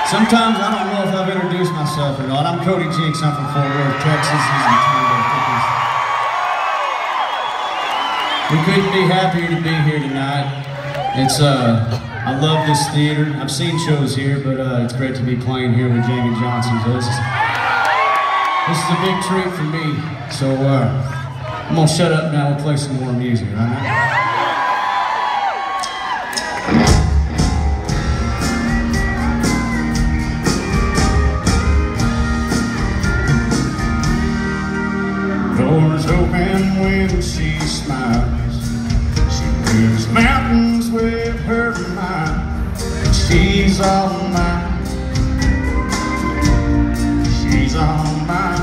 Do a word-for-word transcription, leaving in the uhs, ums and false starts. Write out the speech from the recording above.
Sometimes I don't know if I've introduced myself or not. I'm Cody Jinks. I'm from Fort Worth, Texas. He's in Choctaw. We couldn't be happier to be here tonight. It's uh, I love this theater. I've seen shows here, but uh, it's great to be playing here with Jamie Johnson. So this is this is a big treat for me. So uh, I'm gonna shut up now. We'll play some more music, right? Doors open when she smiles. She moves mountains with her mind. She's all mine. She's all mine.